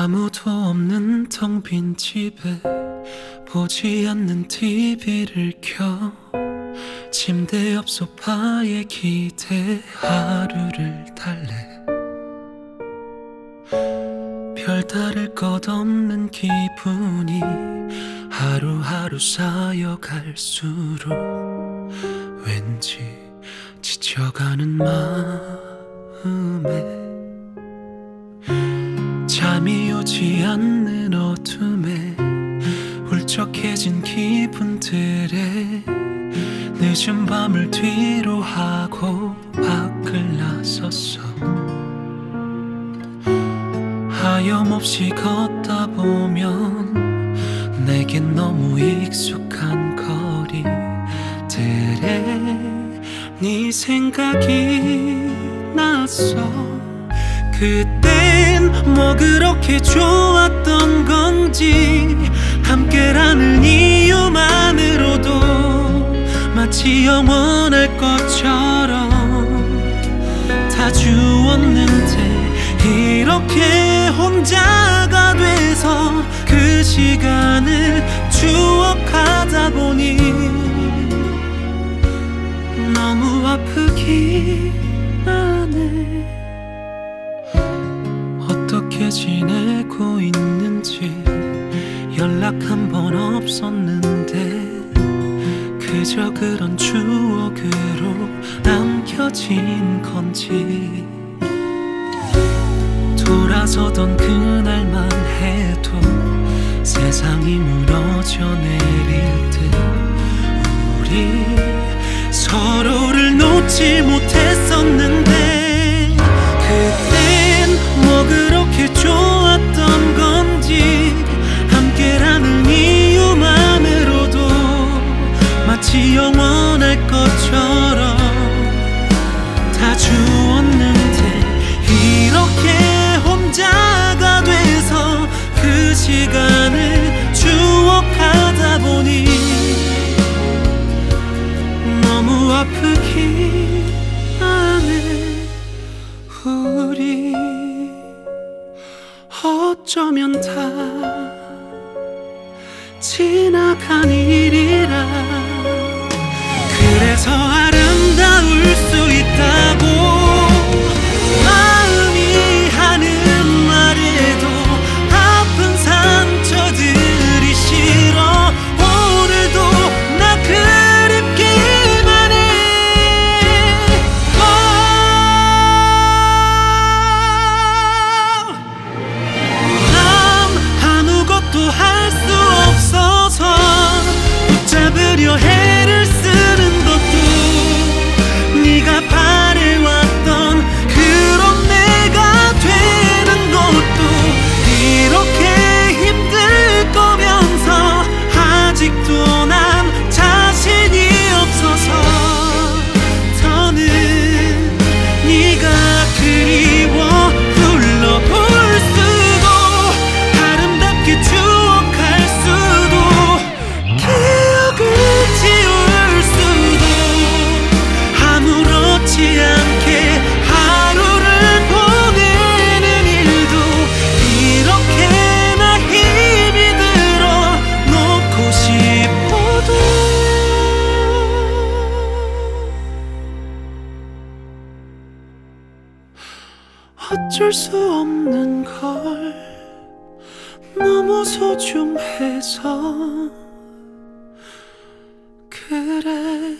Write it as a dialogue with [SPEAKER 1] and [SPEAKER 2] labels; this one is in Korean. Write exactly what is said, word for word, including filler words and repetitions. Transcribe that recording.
[SPEAKER 1] 아무도 없는 텅 빈 집에 보지 않는 티비를 켜 침대 옆 소파에 기대 하루를 달래. 별다를 것 없는 기분이 하루하루 쌓여갈수록 왠지 지쳐가는 마음에 잠이 오지 않는 어둠에 울적해진 기분들에 늦은 밤을 뒤로 하고 밖을 나섰어. 하염없이 걷다 보면 내겐 너무 익숙한 거리들에 네 생각이 났어. 그땐 뭐 그렇게 좋았던 건지 함께라는 이유만으로도 마치 영원할 것처럼 다 주었는데 이렇게 혼자가 돼서 그 시간을 추억하다 보니 너무 아프기만 해. 어떻게 지내고 있는지 연락 한 번 없었는데 그저 그런 추억으로 남겨진 건지. 돌아서던 그날만 해도 세상이 무너져 내릴 듯 우리 서로를 놓지 못했었는데 그땐 뭐 그렇게 좋았던 건지 함께라는 이유만으로도 마치 영원할 것처럼 다 주었는데 이렇게 혼자가 돼서 그 시간을 추억하다 보니 너무 아프기만 해. 우리 어쩌면 다 지나간 일이라 그래서 아름다울 수 있다고 마음이 하는 말에도 아픈 상처들이 싫어. 오늘도 나 그립기만 해. 난 아무것도 할 수 없어서 붙잡으려 애를 쓰는 것도 네가 바래왔던 그런 내가 되는 것도 이렇게 힘들 거면서 아직도 난 자신이 없어서 더는 네가 그리워 불러볼 수도 아름답게 추억할 수도 기억을 지울 수도 아무렇지 않게 하루를 보내는 일도 이렇게나 힘이 들어 놓고 싶어도 어쩔 수 없는 걸 너무 소중해서 그래.